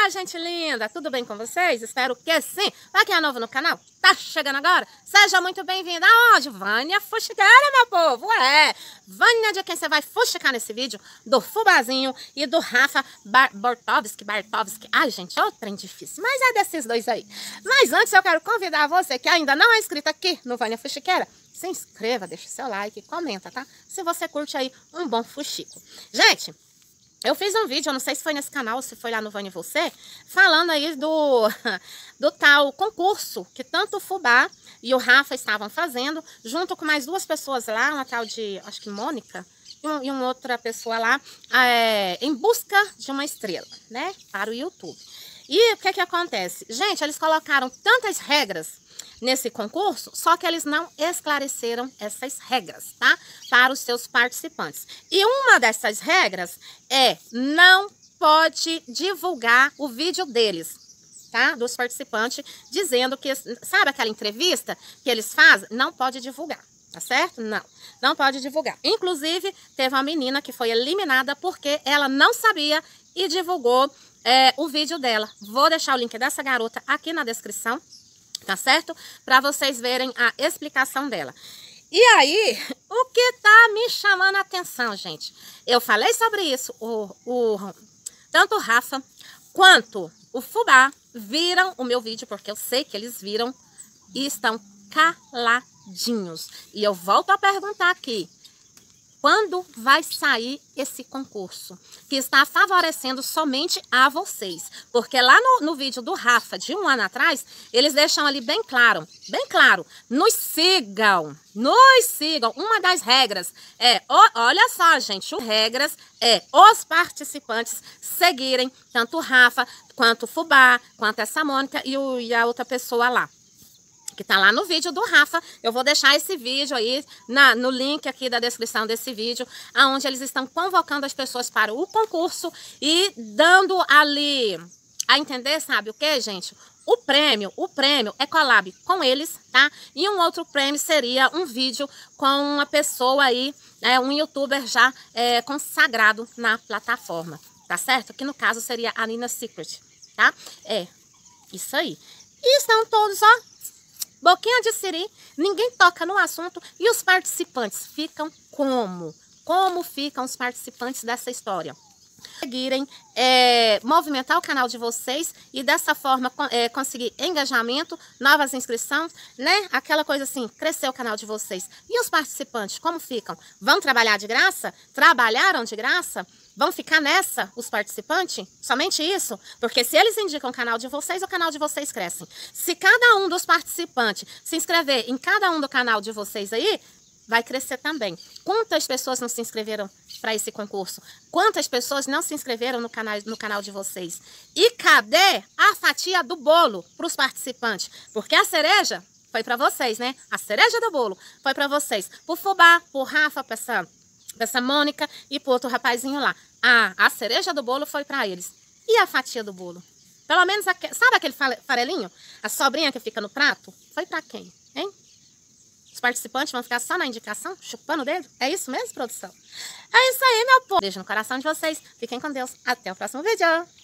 Olá, gente linda! Tudo bem com vocês? Espero que sim! Pra quem é novo no canal, tá chegando agora? Seja muito bem-vinda aonde? Vânia Fuxiqueira, meu povo! Vânia de quem você vai fuxicar nesse vídeo, do Fubazinho e do Rafa Bartovski. Ai, gente, é trem difícil, mas é desses dois aí. Mas antes eu quero convidar você que ainda não é inscrito aqui no Vânia Fuxiqueira, se inscreva, deixa seu like, comenta, tá? Se você curte aí um bom fuxico. Gente, eu fiz um vídeo, eu não sei se foi nesse canal ou se foi lá no Vânia Você, falando aí do tal concurso que tanto o Fubá e o Rafa estavam fazendo, junto com mais duas pessoas lá, uma tal de, acho que Mônica, e uma outra pessoa lá, em busca de uma estrela, né, para o YouTube. E o que que acontece? Gente, eles colocaram tantas regras nesse concurso, só que eles não esclareceram essas regras, tá? Para os seus participantes. E uma dessas regras é: não pode divulgar o vídeo deles, tá? Dos participantes, dizendo que, sabe aquela entrevista que eles fazem? Não pode divulgar, tá certo? Não pode divulgar. Inclusive, teve uma menina que foi eliminada porque ela não sabia e divulgou o vídeo dela. Vou deixar o link dessa garota aqui na descrição, tá certo? Para vocês verem a explicação dela. E aí, o que tá me chamando a atenção, gente? Eu falei sobre isso, tanto o Rafa quanto o Fubá viram o meu vídeo, porque eu sei que eles viram e estão caladinhos. E eu volto a perguntar aqui: quando vai sair esse concurso? Que está favorecendo somente a vocês. Porque lá no vídeo do Rafa, de um ano atrás, eles deixam ali bem claro, nos sigam. Uma das regras olha só, gente, regras os participantes seguirem tanto o Rafa, quanto o Fubá, quanto essa Mônica e a outra pessoa lá, que tá lá no vídeo do Rafa. Eu vou deixar esse vídeo aí no link aqui da descrição desse vídeo, onde eles estão convocando as pessoas para o concurso e dando ali a entender, sabe o que, gente? O prêmio é collab com eles, tá? E um outro prêmio seria um vídeo com uma pessoa aí, um youtuber já consagrado na plataforma, tá certo? Que no caso seria a Nina Secret, tá? Isso aí. E estão todos, ó, boquinha de siri, ninguém toca no assunto. E os participantes ficam como? Como ficam os participantes dessa história? Seguirem, movimentar o canal de vocês e dessa forma conseguir engajamento, novas inscrições, né? Aquela coisa assim, crescer o canal de vocês. E os participantes, como ficam? Vão trabalhar de graça? Trabalharam de graça? Vão ficar nessa, os participantes? Somente isso? Porque se eles indicam o canal de vocês, o canal de vocês cresce. Se cada um dos participantes se inscrever em cada um do canal de vocês aí, vai crescer também. Quantas pessoas não se inscreveram para esse concurso? Quantas pessoas não se inscreveram no canal de vocês? E cadê a fatia do bolo para os participantes? Porque a cereja foi para vocês, né? A cereja do bolo foi para vocês. Pro Fubá, pro Rafa, pra essa Mônica e pro outro rapazinho lá. A cereja do bolo foi para eles. E a fatia do bolo? Pelo menos, sabe aquele farelinho? A sobrinha que fica no prato? Foi para quem? Hein? Os participantes vão ficar só na indicação, chupando o dedo? É isso mesmo, produção? É isso aí, meu povo. Beijo no coração de vocês. Fiquem com Deus. Até o próximo vídeo.